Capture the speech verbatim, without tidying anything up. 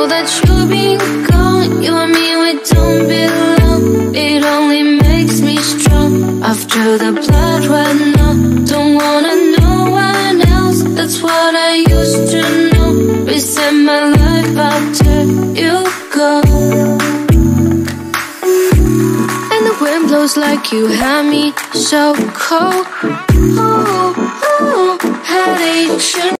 know that you've been gone. You and me, we don't belong. It only makes me strong. After the blood ran out, don't wanna know one else. That's what I used to know. Reset my life after you go. And the wind blows like you had me so cold. Oh, oh, headache.